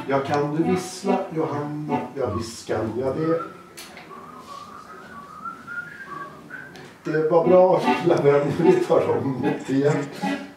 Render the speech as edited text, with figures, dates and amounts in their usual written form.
Ja, kan du vissla, Johanna? Ja, visst kan jag det. Det var bra, lilla vän. Vi tar om det igen.